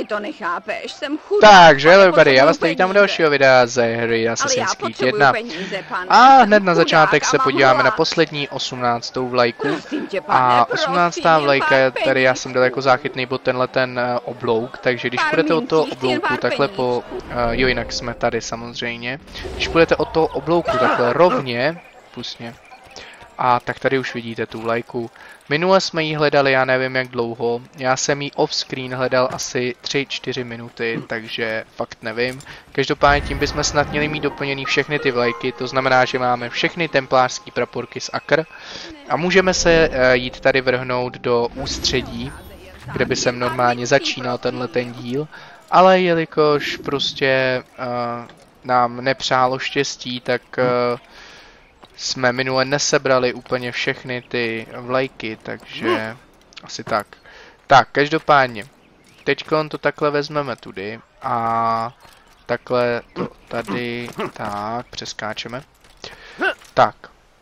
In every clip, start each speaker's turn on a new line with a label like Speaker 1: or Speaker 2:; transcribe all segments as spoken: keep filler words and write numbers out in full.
Speaker 1: ty to nechápeš, jsem chudá.
Speaker 2: Takže, everybody, já vás tady vítám u dalšího videa ze hry Assassin's Creed jedna.
Speaker 1: Peníze, pane.
Speaker 2: A hned na začátek se podíváme na poslední osmnáctou vlajku. A osmnáctá vlajka, tady já jsem dal jako záchytný bod tenhle ten uh, oblouk, takže když půjdete od toho oblouku takhle po... Uh, jo, jinak jsme tady samozřejmě. Když půjdete od toho oblouku takhle rovně, pusně, a tak tady už vidíte tu vlajku. Minule jsme ji hledali, já nevím jak dlouho. Já jsem ji off-screen hledal asi tři čtyři minuty, takže fakt nevím. Každopádně tím bychom snad měli mít doplněný všechny ty vlajky, to znamená, že máme všechny templářský praporky z Acre. A můžeme se uh, jít tady vrhnout do ústředí, kde by jsem normálně začínal tenhle ten díl. Ale jelikož prostě uh, nám nepřálo štěstí, tak... Uh, jsme minule nesebrali úplně všechny ty vlajky, takže asi tak. Tak, každopádně, teďkon to takhle vezmeme tudy a takhle to tady, tak, přeskáčeme. Tak.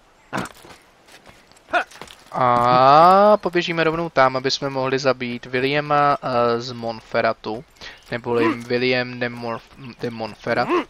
Speaker 2: A poběžíme rovnou tam, aby jsme mohli zabít Williama uh, z Montferratu, neboli William de, Morf de Montferrat. Uh,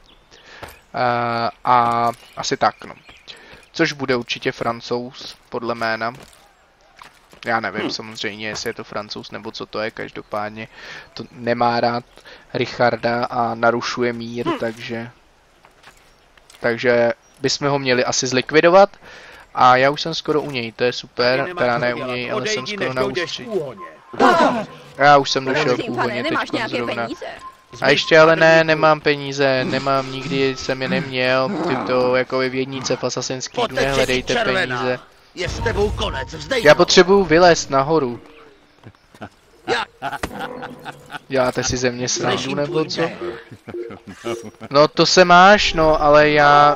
Speaker 2: a asi tak, no. Což bude určitě Francouz, podle jména. Já nevím samozřejmě, jestli je to Francouz nebo co to je, každopádně to nemá rád Richarda a narušuje mír, takže... Takže bychom ho měli asi zlikvidovat. A já už jsem skoro u něj, to je super, teda ne u něj, ale jsem skoro na ústředí. Já už jsem došel k úhoně teďko zrovna. A ještě ale ne, nemám peníze, nemám, nikdy jsem je neměl, tyto jako v jednice v Assassin's Creedu, nehledejte peníze.
Speaker 3: Je s tebou konec, vzdej.
Speaker 2: Já potřebuju vylézt nahoru. Děláte si ze mě srandu nebo co? No to se máš, no ale já...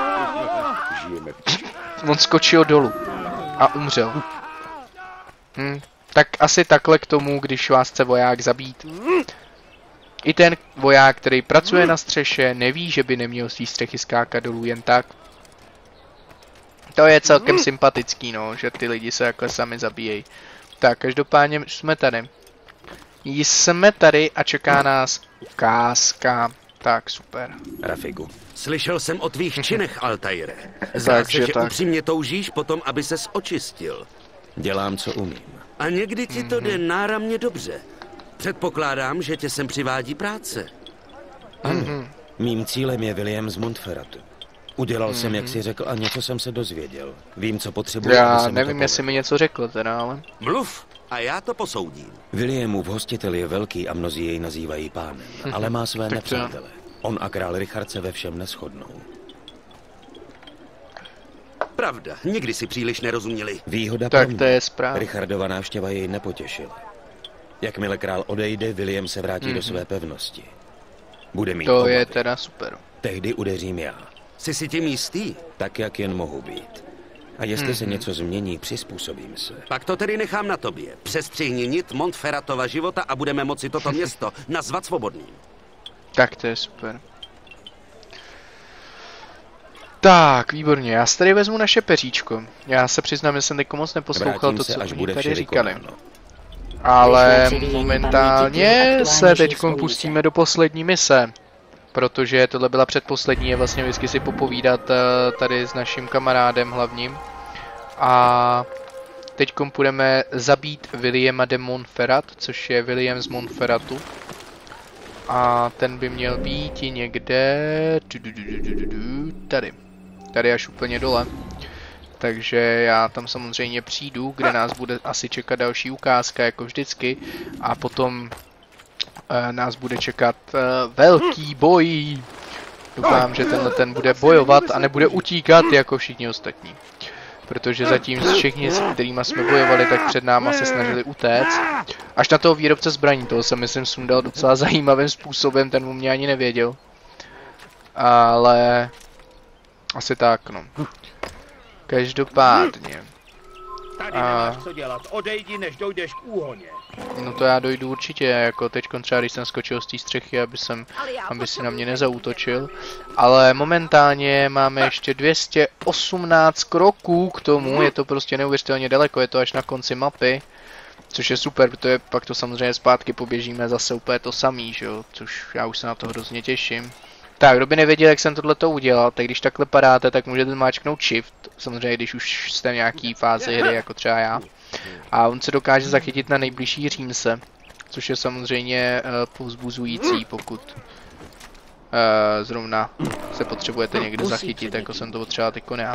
Speaker 2: On skočil dolů a umřel. Hm, tak asi takhle k tomu, když vás chce voják zabít. I ten voják, který pracuje na střeše, neví, že by neměl svý střechy skákat dolů jen tak. To je celkem sympatický, no, že ty lidi se jako sami zabíjejí. Tak, každopádně jsme tady. Jsme tady a čeká nás ukázka. Tak, super.
Speaker 3: Rafigu, slyšel jsem o tvých činech, Altaire. Zdá se, že tak upřímně toužíš potom, aby ses očistil.
Speaker 4: Dělám, co umím.
Speaker 3: A někdy ti to jde náramně dobře. Předpokládám, že tě sem přivádí práce.
Speaker 4: Ano, mm-hmm. Mým cílem je William z Montferratu. Udělal mm-hmm. jsem, jak jsi řekl, a něco jsem se dozvěděl. Vím, co potřebuji.
Speaker 2: Já nevím, jestli mi něco řekl teda, ale...
Speaker 3: Mluv a já to posoudím.
Speaker 4: Williamův hostitel je velký a mnozí jej nazývají pánem, mm-hmm. ale má své nepřátele. On a král Richard se ve všem neshodnou.
Speaker 3: Pravda, nikdy si příliš nerozuměli.
Speaker 4: Výhoda
Speaker 2: tak
Speaker 4: pro mě.
Speaker 2: To je správně.
Speaker 4: Richardova návštěva jej nepotěšila. Jakmile král odejde, William se vrátí mm-hmm. do své pevnosti. Bude mít
Speaker 2: To
Speaker 4: obavy.
Speaker 2: je teda super.
Speaker 4: Tehdy udeřím já.
Speaker 3: Jsi si tím jistý?
Speaker 4: Tak, jak jen mohu být. A jestli mm-hmm. se něco změní, přizpůsobím se.
Speaker 3: Pak to tedy nechám na tobě. Přestřihni nit Montferratova života a budeme moci toto město nazvat svobodným.
Speaker 2: Tak to je super. Tak, výborně, já si tady vezmu naše peříčko. Já se přiznám, že jsem teď moc neposlouchal to, co oni tady říkali. Ale momentálně se teď pustíme do poslední mise. Protože tohle byla předposlední, je vlastně vždycky si popovídat tady s naším kamarádem hlavním. A teď půjdeme zabít Williama de Montferrat, což je William z Montferratu. A ten by měl být někde... Tady. Tady až úplně dole. Takže já tam samozřejmě přijdu, kde nás bude asi čekat další ukázka, jako vždycky. A potom uh, nás bude čekat uh, velký boj. Doufám, že tenhle ten bude bojovat a nebude utíkat jako všichni ostatní. Protože zatím všichni, s kterými jsme bojovali, tak před náma se snažili utéct. Až na toho výrobce zbraní, toho jsem myslím sundal docela zajímavým způsobem, ten mu mě ani nevěděl. Ale... asi tak, no. Každopádně.
Speaker 5: Tady nemáš co dělat, odejdi, než dojdeš k úhoně.
Speaker 2: No to já dojdu určitě, jako teď třeba, když jsem skočil z té střechy, aby jsem, aby si na mě nezaútočil. Ale momentálně máme ještě dvě stě osmnáct kroků k tomu, je to prostě neuvěřitelně daleko, je to až na konci mapy. Což je super, protože pak to samozřejmě zpátky poběžíme zase úplně to samý, že jo, což já už se na to hrozně těším. Tak, kdo by nevěděl, jak jsem tohleto udělal, tak když takhle padáte, tak můžete máčknout shift, samozřejmě když už jste v nějaký fázi hry, jako třeba já. A on se dokáže zachytit na nejbližší římse, což je samozřejmě uh, povzbuzující, pokud uh, zrovna se potřebujete někde zachytit, jako jsem to potřeboval teďko já.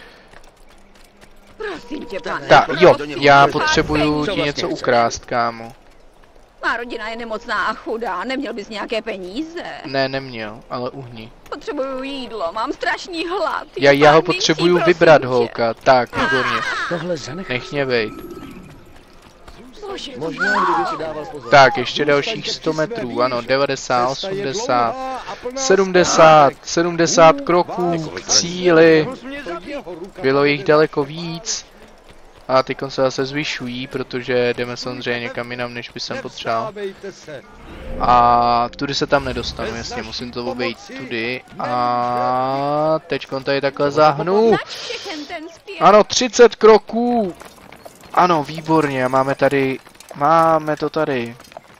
Speaker 2: Tak, jo, já potřebuju ti něco ukrást, kámo.
Speaker 1: Má rodina je nemocná a chudá, neměl bys nějaké peníze?
Speaker 2: Ne, neměl, ale uhni.
Speaker 1: Potřebuju jídlo, mám strašný hlad.
Speaker 2: Já, já ho potřebuju vybrat, holka. Tak, výborně. Nech mě bejt. Tak, ještě dalších sto metrů, ano, devadesát, osmdesát, sedmdesát, sedmdesát kroků k cíli. Bylo jich daleko víc. A teď se zase zvyšují, protože jdeme samozřejmě někam jinam, než by jsem potřeboval. A tudy se tam nedostanu, jasně, musím to obejít tudy. A teďkon tady takhle zahnu. Ano, třicet kroků. Ano, výborně, máme tady, máme to tady.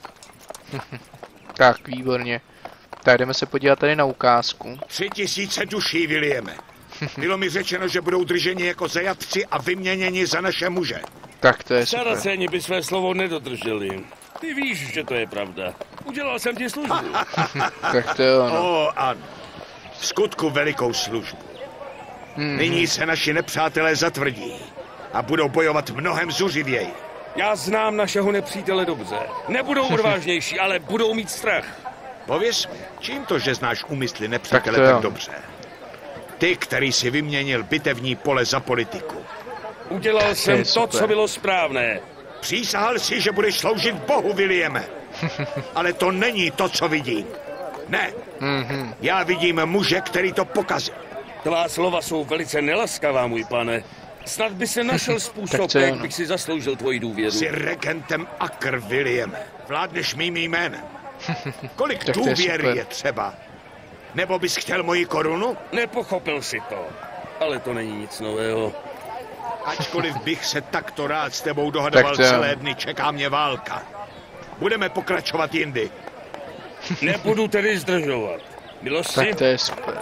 Speaker 2: Tak, výborně. Tak, jdeme se podívat tady na ukázku.
Speaker 3: Tři tisíce duší, Williame. Bylo mi řečeno, že budou drženi jako zajatci a vyměněni za naše muže.
Speaker 2: Tak to je super.
Speaker 6: Saraceni by své slovo nedodrželi. Ty víš, že to je pravda. Udělal jsem ti službu.
Speaker 2: Tak to je ono.
Speaker 3: O, ano. V skutku velikou službu. Hmm. Nyní se naši nepřátelé zatvrdí a budou bojovat mnohem zuřivěji.
Speaker 6: Já znám našeho nepřítele dobře. Nebudou odvážnější, ale budou mít strach.
Speaker 3: Pověz mi, čím to, že znáš úmysly nepřítele tak, tak dobře? Ty, který si vyměnil bitevní pole za politiku.
Speaker 6: Udělal tak jsem to, co bylo správné.
Speaker 3: Přísahal si, že budeš sloužit Bohu, Williame. Ale to není to, co vidím. Ne. Mm-hmm. Já vidím muže, který to pokazil.
Speaker 6: Tvá slova jsou velice nelaskavá, můj pane. Snad by se našel způsob, jak bych si zasloužil tvoji důvěru.
Speaker 3: Jsi regentem Akr, Williame. Vládneš mým jménem. Kolik důvěry je, je třeba? Nebo bys chtěl moji korunu?
Speaker 6: Nepochopil si to. Ale to není nic nového.
Speaker 3: Ačkoliv bych se takto rád s tebou dohadoval celé dny, čeká mě válka. Budeme pokračovat jindy.
Speaker 6: Nebudu tedy zdržovat. Milosti?
Speaker 2: Tak to je super.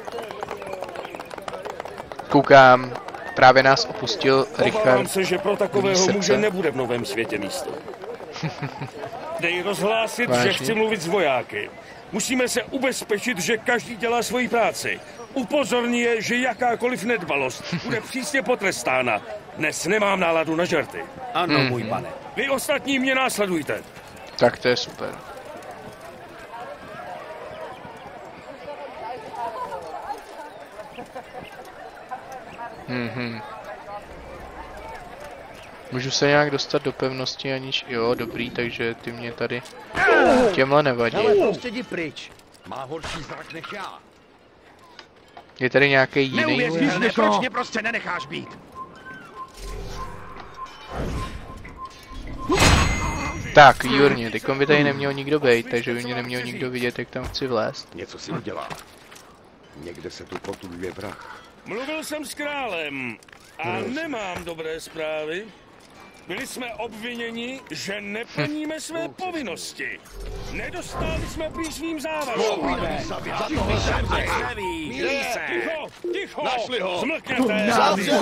Speaker 2: Koukám, právě nás opustil Richard.
Speaker 6: Obávám se, že pro takového muže nebude v Novém světě místo. Dej rozhlásit, vážně? Že chci mluvit s vojáky. Musíme se ubezpečit, že každý dělá svoji práci. Upozorní je, že jakákoliv nedbalost bude přísně potrestána. Dnes nemám náladu na žerty.
Speaker 5: Ano, hmm. můj pane.
Speaker 6: Vy ostatní mě následujte.
Speaker 2: Tak to je super. Mhm. Můžu se nějak dostat do pevnosti, aniž... Jo, dobrý, takže ty mě tady těmhle nevadí.
Speaker 5: Ale prostě jdi pryč. Má horší zrak než já.
Speaker 2: Je tady nějaký jiný?
Speaker 5: Neuvěříš, proč mě prostě nenecháš být?
Speaker 2: Tak, výborně, teďkom by tady neměl nikdo bejt, takže by mě neměl nikdo vidět, jak tam chci vlézt.
Speaker 3: Něco si udělá. Někde se tu potuluje vrah.
Speaker 6: Mluvil jsem s králem a nemám dobré zprávy. Byli jsme obviněni, že neplníme své povinnosti. Nedostali jsme prý svým závazkům. Ticho, ticho, zmlkněte.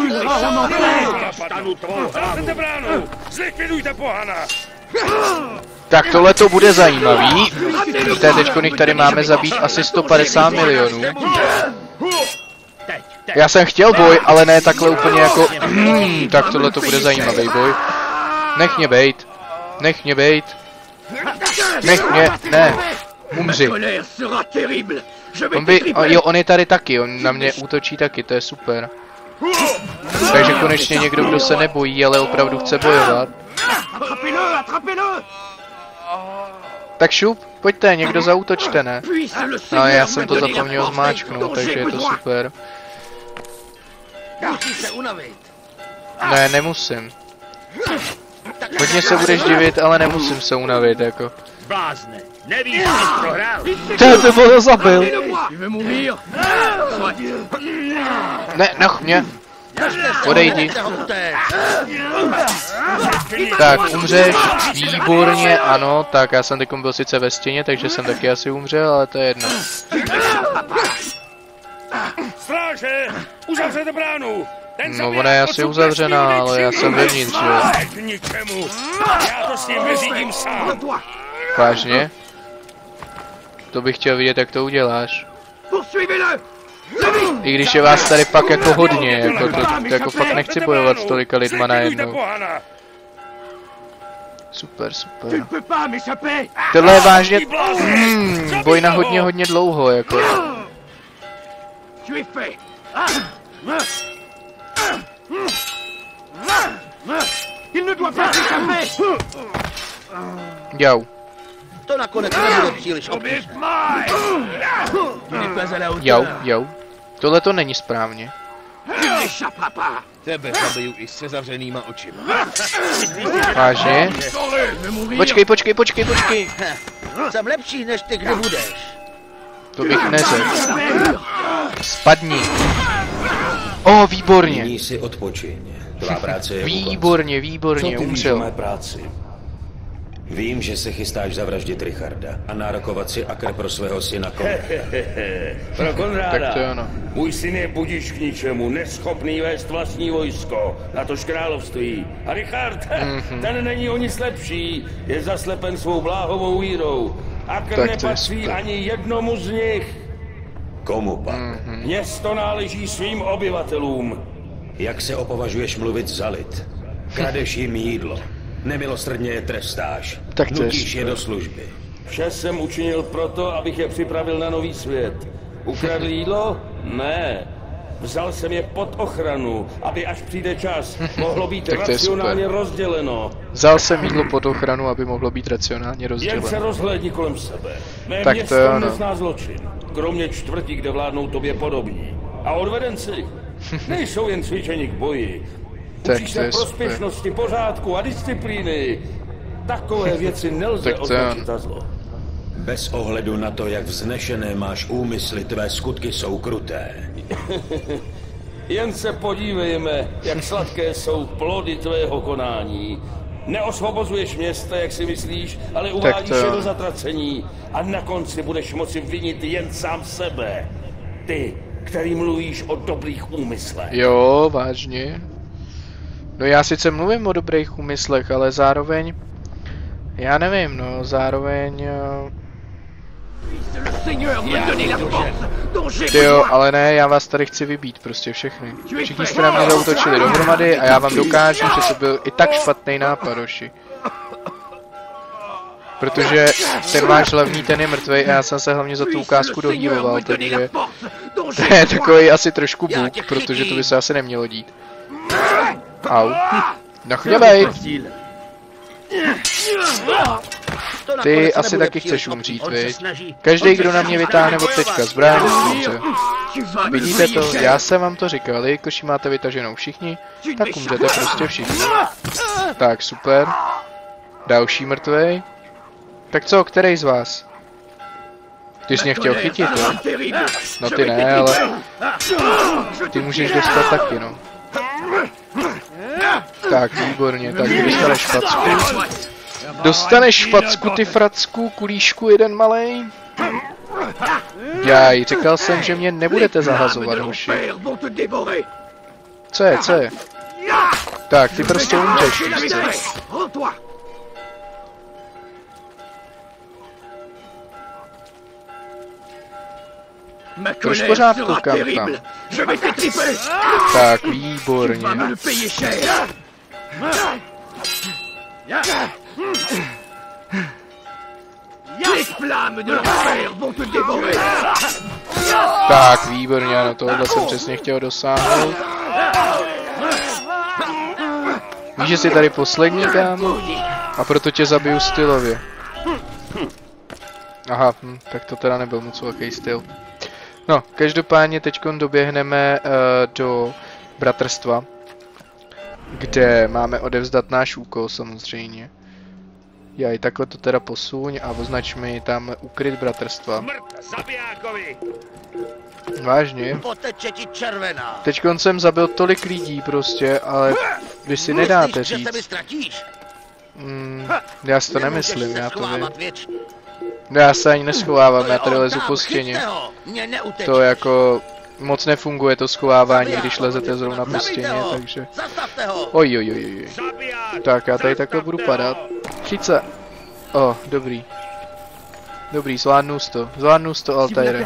Speaker 6: Zavřete bránu, zlikvidujte pohana.
Speaker 2: Tak tohle to bude zajímavý. Víte, teďko nich tady máme zabít asi sto padesát milionů. Já jsem chtěl boj, ale ne takhle úplně jako... Hmm, tak tohle to bude zajímavý boj. Nech mě bejt. Nech mě bejt. Nech mě... Ne. Umři. On by... Jo, on je tady taky. On na mě útočí taky, to je super. Takže konečně někdo, kdo se nebojí, ale opravdu chce bojovat. Tak šup, pojďte, někdo zaútočte, ne? No, já jsem to zapomněl zmáčknout, takže je to super. Ne, nemusím. Hodně se budeš divit, ale nemusím se unavit, jako.
Speaker 5: Blázne, nevíš, že jsi prohrál.
Speaker 2: Ty to zabil. Ne, nech mě. Odejdi. Tak, umřeš. Výborně, ano. Tak, já jsem teď byl sice ve stěně, takže jsem taky asi umřel, ale to je jedno.
Speaker 6: Stráže! Uzavřete bránu!
Speaker 2: No, ona je asi uzavřená, ale já jsem vevnitř, jo.
Speaker 6: Já to s ním vyřídím sám.
Speaker 2: Vážně? To bych chtěl vidět, jak to uděláš. I když je vás tady fakt jako hodně, jako, to, to, jako fakt nechci bojovat s tolika lidma najednou. Super, super. Tohle je vážně hmm, boj na hodně, hodně dlouho, jako. Jau.
Speaker 5: To nakonec nebude příliš obtížné.
Speaker 2: Jau, jau. Tohle to není správně.
Speaker 5: Tebe zabiju i se zavřenýma očima.
Speaker 2: Vážně? Počkej, počkej, počkej, počkej.
Speaker 5: Jsem lepší než ty, kdy budeš.
Speaker 2: To bych neřekl. Spadni. O, výborně.
Speaker 4: Nyní si odpočiň. Tvá práce je
Speaker 2: výborně, výborně, umřel.
Speaker 6: práci?
Speaker 4: Vím, že se chystáš zavraždit Richarda a nárokovat si akr pro svého syna Konrada.
Speaker 6: Pro Konráda.
Speaker 2: Tak to je ono.
Speaker 6: Můj syn je budiš k ničemu, neschopný vést vlastní vojsko, natož království. A Richard, mm-hmm. ten není o nic lepší, je zaslepen svou bláhovou vírou. Akr nepatří ani jednomu z nich.
Speaker 4: Komu pak?
Speaker 2: Mm-hmm.
Speaker 6: Město náleží svým obyvatelům.
Speaker 4: Jak se opovažuješ mluvit za lid? Kradeš jim jídlo. Nemilosrdně je trestáš.
Speaker 2: Tak
Speaker 4: nutíš je do služby.
Speaker 6: Vše jsem učinil proto, abych je připravil na nový svět. Ukradl jídlo? Ne. Vzal jsem je pod ochranu, aby až přijde čas, mohlo být racionálně rozděleno.
Speaker 2: Vzal jsem jídlo pod ochranu, aby mohlo být racionálně rozděleno.
Speaker 6: Jen se rozhlédni kolem sebe. Mé
Speaker 2: tak
Speaker 6: město
Speaker 2: to je ono.
Speaker 6: nezná zločin. Kromě čtvrtí, kde vládnou tobě podobní. A odvedenci nejsou jen cvičeni k boji. Učí se prospěšnosti, pořádku a disciplíny. Takové věci nelze označit za zlo.
Speaker 4: Bez ohledu na to, jak vznešené máš úmysly, tvé skutky jsou kruté.
Speaker 6: Jen se podívejme, jak sladké jsou plody tvého konání. Neosvobozuješ města, jak si myslíš, ale uvádíš je do zatracení. A na konci budeš moci vinit jen sám sebe. Ty, který mluvíš o dobrých úmyslech.
Speaker 2: Jo, vážně. No já sice mluvím o dobrých úmyslech, ale zároveň... Já nevím, no, zároveň... Jo, ale ne, já vás tady chci vybít, prostě všechny. Všichni jste na mě zautočili dohromady a já vám dokážu, že to byl i tak špatný nápad, Oši. Protože ten váš hlavní, ten je mrtvej a já jsem se hlavně za tu ukázku dohýloval, takže... To je takový asi trošku bůh, protože to by se asi nemělo dít. Au. Nachňabej! Ty asi taky chceš umřít, viď? Každý, kdo na mě vytáhne od teďka zbraň, umře. Vidíte to? Já jsem vám to říkal, jelikož máte vytaženou všichni, tak umřete prostě všichni. Tak, super. Další mrtvej. Tak co, který z vás? Ty jsi mě chtěl chytit, jo? No ty ne, ale... Ty můžeš dostat taky, no. Tak, výborně, tak ty dostaneš facku. Dostaneš facku, ty fracku, kulíšku jeden malej. Jaj, říkal jsem, že mě nebudete zahazovat, hoši. Co je, co je? Tak, ty prostě umřeš, to už v pořádku, kam tam. Tak, výborně. Tak, výborně, ano, tohle jsem přesně chtěl dosáhnout. Víš, že jsi tady poslední, kámo? A proto tě zabiju stylově. Aha, hm, tak to teda nebyl moc velký styl. No, každopádně teďkon doběhneme uh, do bratrstva, kde máme odevzdat náš úkol samozřejmě. Jaj, takhle to teda posuň a označ mi tam ukryt bratrstva. Vážně? Teď jsem zabil tolik lidí prostě, ale vy si nedáte říct. Mm, já si to nemyslím, já to vím. Já se ani neschovávám, já tady lezu po stěně. To jako moc nefunguje to schovávání, když lezete zrovna po stěně, takže... Oj, oj, oj, oj. Tak, já tady takhle budu padat. Chyť se. O, dobrý. Dobrý, zvládnu to. Zvládnu to, Altaire.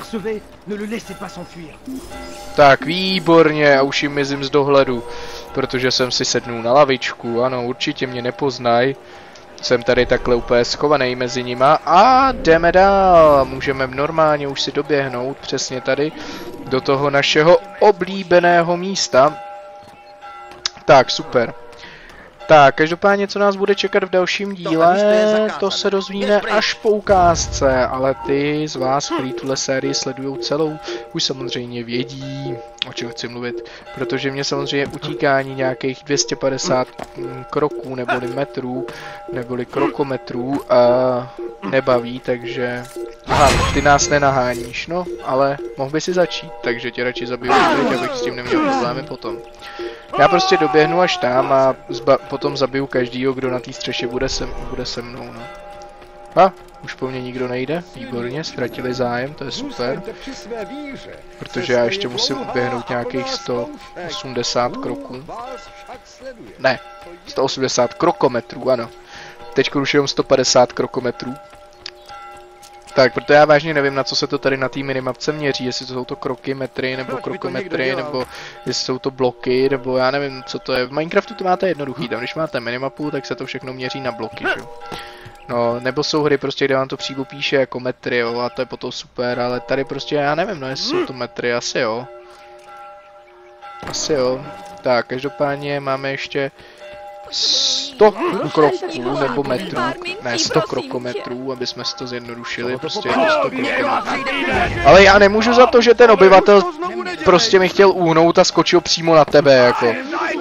Speaker 2: Tak, výborně, a už jim mizím z dohledu. Protože jsem si sednul na lavičku, ano, určitě mě nepoznaj. Jsem tady takhle úplně schovaný mezi nima a jdeme dál. Můžeme normálně už si doběhnout přesně tady do toho našeho oblíbeného místa. Tak, super. Tak, každopádně, co nás bude čekat v dalším díle, to se dozvíme až po ukázce, ale ty z vás, kteří tuhle sérii sledují celou, už samozřejmě vědí, o čem chci mluvit, protože mě samozřejmě utíkání nějakých dvě stě padesát kroků, neboli metrů, neboli krokometrů uh, nebaví, takže... Aha, ty nás nenaháníš, no, ale mohl by si začít, takže tě radši zabiju teď, abych s tím neměl problémy potom. Já prostě doběhnu až tam a potom zabiju každýho, kdo na té střeše bude se, bude se mnou, no. A, už po mně nikdo nejde, výborně, ztratili zájem, to je super. Protože já ještě musím uběhnout nějakých sto osmdesát kroků. Ne, sto osmdesát krokometrů, ano. Teď už jenom sto padesát krokometrů. Tak, protože já vážně nevím, na co se to tady na té minimapce měří, jestli to jsou to kroky, metry, nebo krokometry, nebo jestli jsou to bloky, nebo já nevím, co to je. V Minecraftu to máte jednoduchý, tam když máte minimapu, tak se to všechno měří na bloky, že? No, nebo jsou hry prostě, kde vám to přímo píše jako metry, jo, a to je potom super, ale tady prostě já nevím, no, jestli jsou to metry, asi jo. Asi jo. Tak, každopádně máme ještě sto kroků nebo metrů, ne sto krokometrů, aby jsme si to zjednodušili, prostě sto krokometrů. Ale já nemůžu za to, že ten obyvatel prostě mi chtěl uhnout a skočil přímo na tebe, jako.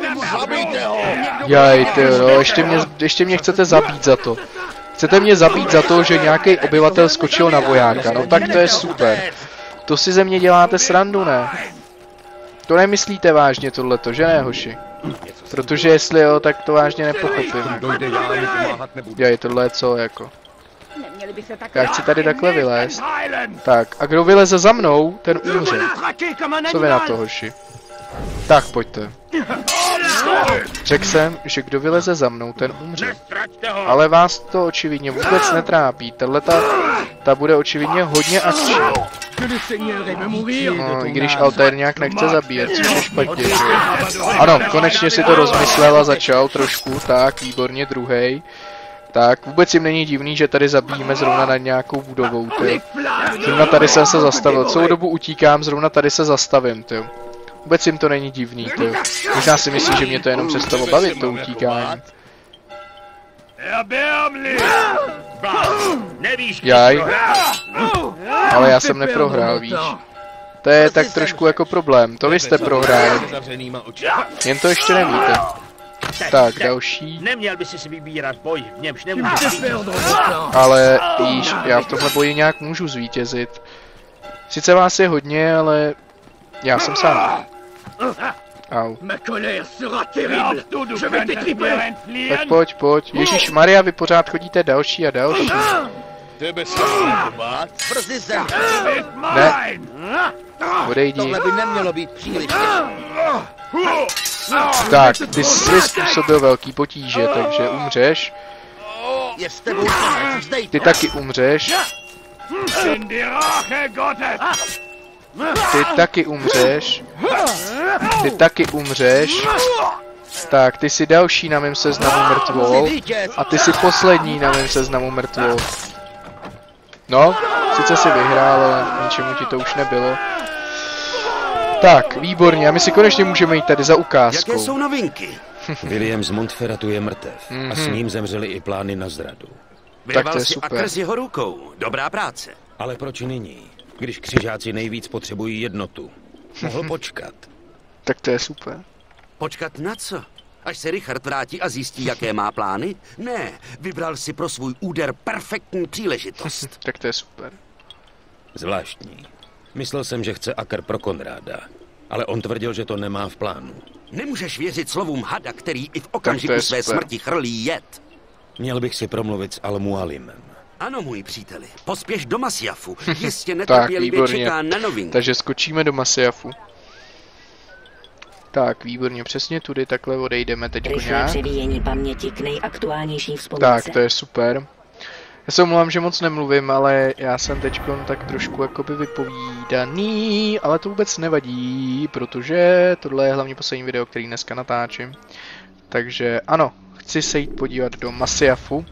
Speaker 2: Jaj, ty jo, ještě mě, ještě mě chcete zabít za to. Chcete mě zabít za to, že nějaký obyvatel skočil na vojáka, no tak to je super. To si ze mě děláte srandu, ne? To nemyslíte vážně tohleto, že ne, hoši? Protože jestli jo, tak to vážně nepochopím. Jaj, tohle je co, jako. Já chci tady takhle vylézt. Tak, a kdo vyleze za mnou, ten umře. Co vy na to, hoši? Tak, pojďte. Řekl jsem, že kdo vyleze za mnou, ten umře. Ale vás to očividně vůbec netrápí. Tahleta, ta bude očividně hodně akční. No, i když Altair nějak nechce zabíjet, což je špatně. Ano, konečně si to rozmyslel a začal trošku, tak, výborně, druhej. Tak, vůbec jim není divný, že tady zabijíme zrovna nad nějakou budovou, ty. Zrovna tady jsem se zastavil, celou dobu utíkám, zrovna tady se zastavím, ty. Vůbec jim to není divný, ty. Možná si myslí, že mě to jenom přestalo bavit, to utíkání. Jaj. Ale já jsem neprohrál, víš. To je tak trošku jako problém. To vy jste prohráli. Jen to ještě nevíte. Tak, další.
Speaker 5: Neměl by si vybírat boj, v němž nemůžeš.
Speaker 2: Ale víš, já v tomhle boji nějak můžu zvítězit. Sice vás je hodně, ale já jsem sám. Au. Tak pojď, pojď. Ježíš Maria, vy pořád chodíte další a další. Ne. Odejdi. Tak, ty jsi způsobil velký potíže, takže umřeš. Ty taky umřeš. Ty taky umřeš. Ty taky umřeš. Tak, ty jsi další na mém seznamu mrtvol. A ty jsi poslední na mém seznamu mrtvol. No, sice si vyhrál, ale ničemu ti to už nebylo. Tak, výborně, a my si konečně můžeme jít tady za ukázkou.
Speaker 4: Jaké jsou novinky? William z Montferratu je mrtev. Mm-hmm. A s ním zemřely i plány na zradu.
Speaker 2: Tak to je super.
Speaker 4: Akr s jeho rukou. Dobrá práce. Ale proč nyní? Když křižáci nejvíc potřebují jednotu. Mohl počkat.
Speaker 2: Tak to je super.
Speaker 4: Počkat na co?
Speaker 7: Až se Richard vrátí a zjistí, jaké má plány? Ne, vybral si pro svůj úder perfektní příležitost.
Speaker 2: Tak to je super.
Speaker 4: Zvláštní. Myslel jsem, že chce Aker pro Konráda, ale on tvrdil, že to nemá v plánu.
Speaker 7: Nemůžeš věřit slovům hada, který i v okamžiku své smrti chrlí jed.
Speaker 4: Měl bych si promluvit s Al-Mualimem.
Speaker 7: Ano, můj příteli, pospěš do Masjafu. Jistě netrpělivě čeká na novinku.
Speaker 2: Takže skočíme do Masjafu. Tak, výborně, přesně tudy takhle odejdeme teď nějak.
Speaker 8: Převíjení paměti k nejaktuálnější vzpomínce.
Speaker 2: Tak, to je super. Já se omlouvám, že moc nemluvím, ale já jsem teď tak trošku jakoby vypovídaný, ale to vůbec nevadí, protože tohle je hlavně poslední video, který dneska natáčím. Takže ano, chci se jít podívat do Masjafu.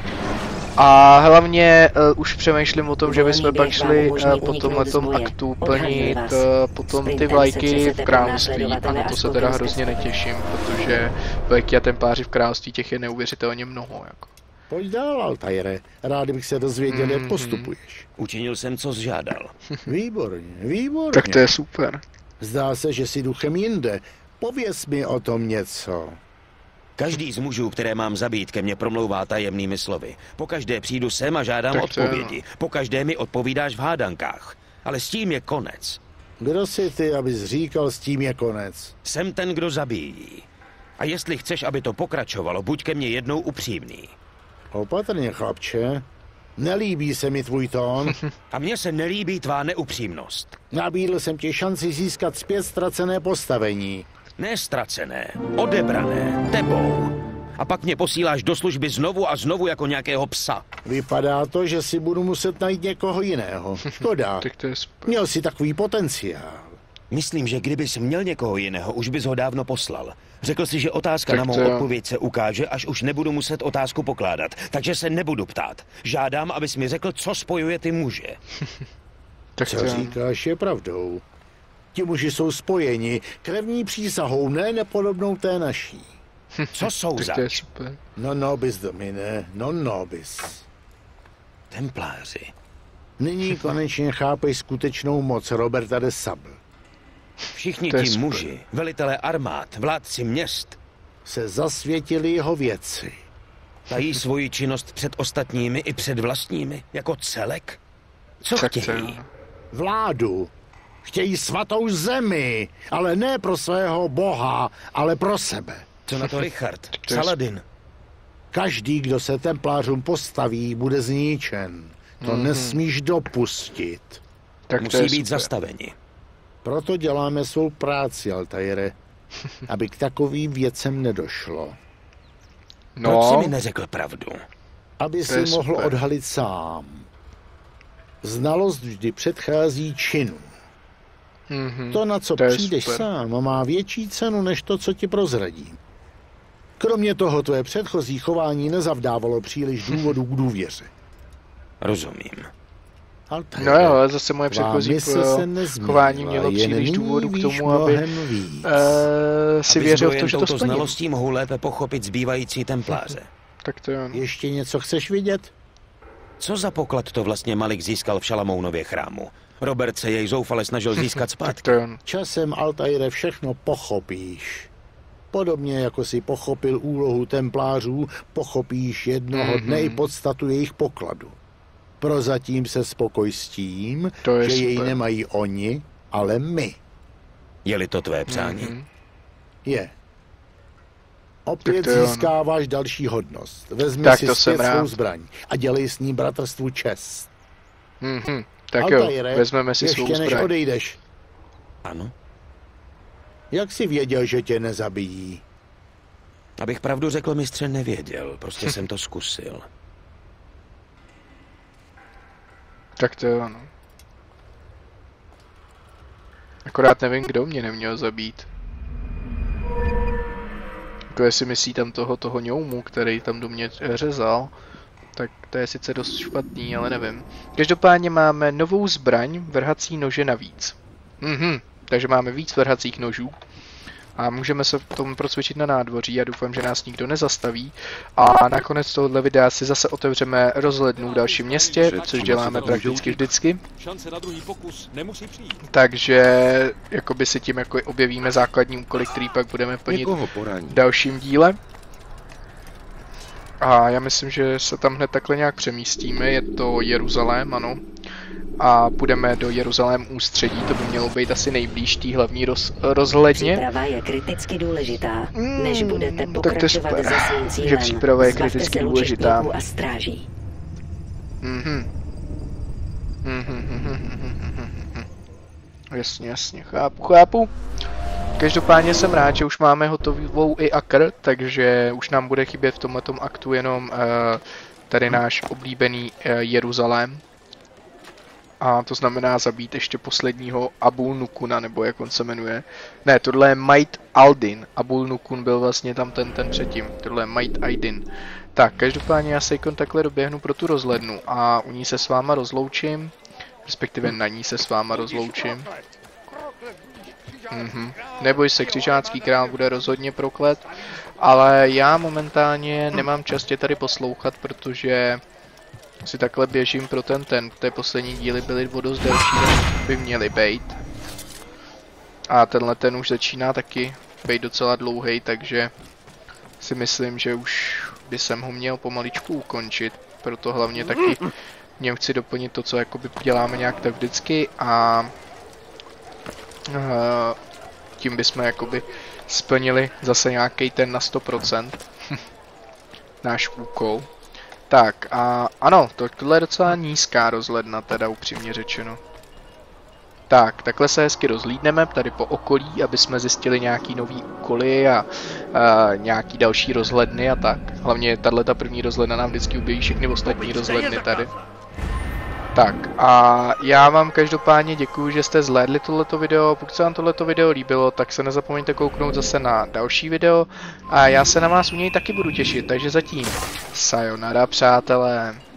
Speaker 2: A hlavně uh, už přemýšlím o tom, že bychom pak šli uh, po tomhletom aktu plnit uh, potom ty vlajky v království. A na to se teda hrozně netěším, protože vlajky a templáři v království těch je neuvěřitelně mnoho. Jako.
Speaker 9: Pojď dál, Altaire. Rád bych se dozvěděl, mm-hmm. jak postupuješ.
Speaker 4: Učinil jsem, co zžádal.
Speaker 9: Výborně, výborně.
Speaker 2: Tak to je super.
Speaker 9: Zdá se, že jsi duchem jinde. Pověz mi o tom něco.
Speaker 4: Každý z mužů, které mám zabít, ke mně promlouvá tajemnými slovy. Pokaždé přijdu sem a žádám tak odpovědi. Pokaždé mi odpovídáš v hádankách. Ale s tím je konec.
Speaker 9: Kdo jsi ty, abys říkal, s tím je konec?
Speaker 4: Jsem ten, kdo zabíjí. A jestli chceš, aby to pokračovalo, buď ke mně jednou upřímný.
Speaker 9: Opatrně, chlapče. Nelíbí se mi tvůj tón.
Speaker 4: A mně se nelíbí tvá neupřímnost.
Speaker 9: Nabídl jsem ti šanci získat zpět ztracené postavení.
Speaker 4: Ne ztracené, odebrané, tebou. A pak mě posíláš do služby znovu a znovu jako nějakého psa.
Speaker 9: Vypadá to, že si budu muset najít někoho jiného. Škoda. Měl jsi takový potenciál.
Speaker 4: Myslím, že kdybys měl někoho jiného, už bys ho dávno poslal. Řekl si, že otázka tak na mou to... odpověď se ukáže, až už nebudu muset otázku pokládat. Takže se nebudu ptát. Žádám, abys mi řekl, co spojuje ty muže.
Speaker 9: Tak co říkáš, je pravdou. Ti muži jsou spojeni krevní přísahou, ne nepodobnou té naší.
Speaker 4: Co jsou zač?
Speaker 9: No nobis, Domine, no nobis.
Speaker 4: Templáři.
Speaker 9: Nyní konečně chápej skutečnou moc Roberta de Sable.
Speaker 4: Všichni ti muži, velitelé armád, vládci měst,
Speaker 9: se zasvětili jeho věci.
Speaker 4: Tají svoji činnost před ostatními i před vlastními, jako celek? Co tak chtějí?
Speaker 9: Vládu. Chtějí svatou zemi, ale ne pro svého boha, ale pro sebe.
Speaker 4: Co na to Richard? Saladin?
Speaker 9: Každý, kdo se templářům postaví, bude zničen. To mm-hmm. nesmíš dopustit.
Speaker 4: Tak musí být zastaveni.
Speaker 9: Proto děláme svou práci, Altaire, aby k takovým věcem nedošlo.
Speaker 4: No. Proč jsi mi neřekl pravdu?
Speaker 9: Aby si mohl super. odhalit sám. Znalost vždy předchází činu. Mm-hmm. To, na co to přijdeš sám, má větší cenu, než to, co ti prozradím. Kromě toho, tvoje předchozí chování nezavdávalo příliš důvodů k důvěře.
Speaker 4: Rozumím.
Speaker 9: Altaire,
Speaker 2: no jo, ale zase moje předchozí chování mělo příliš důvodů k tomu, aby uh, si
Speaker 4: aby
Speaker 2: věřil v to, že to splním.
Speaker 4: Znalostí mohou lépe pochopit zbývající templáře.
Speaker 2: Tak to jo.
Speaker 9: Ještě něco chceš vidět?
Speaker 4: Co za poklad to vlastně Malik získal v Šalamounově chrámu? Robert se jej zoufale snažil získat zpátky.
Speaker 9: Časem, Altaire, všechno pochopíš. Podobně jako si pochopil úlohu templářů, pochopíš jednoho dne i podstatu jejich pokladu. Prozatím se spokoj s tím, že super. jej nemají oni, ale my.
Speaker 4: Je-li to tvé přání? Mm-hmm.
Speaker 9: Je. Opět získáváš další hodnost. Vezmi
Speaker 2: tak
Speaker 9: si zpět svou zbraň a dělej s ní bratrstvu čest.
Speaker 2: Mm-hmm. Tak Altaire, jo, vezmeme si svou zbraň.
Speaker 9: Ještě než odejdeš.
Speaker 4: Ano.
Speaker 9: Jak jsi věděl, že tě nezabijí?
Speaker 4: Abych pravdu řekl, mistře, nevěděl. Prostě jsem to zkusil.
Speaker 2: Tak to jo, no. Akorát nevím, kdo mě neměl zabít. Jako jestli myslí tam toho, toho ňoumu, který tam do mě řezal, tak to je sice dost špatný, ale nevím. Každopádně máme novou zbraň, vrhací nože navíc. Mhm, takže máme víc vrhacích nožů. A můžeme se v tom procvičit na nádvoří a doufám, že nás nikdo nezastaví. A nakonec tohohle videa si zase otevřeme rozhlednu v dalším městě, což děláme prakticky vždycky. Takže jakoby si tím jako objevíme základní úkoly, který pak budeme plnit v dalším díle. A já myslím, že se tam hned takhle nějak přemístíme, je to Jeruzalém, ano. A půjdeme do Jeruzalém ústředí, to by mělo být asi nejblíž té hlavní roz, rozhledně.
Speaker 8: Příprava je kriticky důležitá, než budete pokračovat
Speaker 2: mm,
Speaker 8: se svým cílem.
Speaker 2: že příprava je kriticky důležitá.
Speaker 8: A stráží.
Speaker 2: Mhm. Mhm, mhm, mhm. Jasně, jasně, chápu, chápu. Každopádně jsem rád, že už máme hotovou i akr, takže už nám bude chybět v tomhletom aktu jenom uh, tady náš oblíbený uh, Jeruzalém. A to znamená zabít ještě posledního Abul Nukuna, nebo jak on se jmenuje. Ne, tohle je Might Aldin. Abul Nukun byl vlastně tam ten, ten předtím. Tohle je Might Aydin. Tak, každopádně já se takhle doběhnu pro tu rozhlednu a u ní se s váma rozloučím. Respektive na ní se s váma rozloučím. Mhm. Neboj se, křižácký král bude rozhodně proklet. Ale já momentálně nemám čas tě tady poslouchat, protože si takhle běžím pro ten ten. Té poslední díly byly o dost delší, než by měly být. A tenhle ten už začíná taky být docela dlouhý, takže si myslím, že už by jsem ho měl pomaličku ukončit. Proto hlavně taky mě chci doplnit to, co jakoby děláme nějak tak vždycky a uh, tím bychom jakoby splnili zase nějaký ten na sto procent náš úkol. Tak a ano, tohle je docela nízká rozhledna, teda upřímně řečeno. Tak, takhle se hezky rozhlídneme tady po okolí, aby jsme zjistili nějaký nový úkoly a, a nějaký další rozhledny a tak. Hlavně tahle ta první rozhledna nám vždycky ubíjí všechny ostatní rozhledny tady. Tak a já vám každopádně děkuji, že jste zhlédli tohleto video. Pokud se vám tohleto video líbilo, tak se nezapomeňte kouknout zase na další video. A já se na vás u něj taky budu těšit, takže zatím sayonara, přátelé.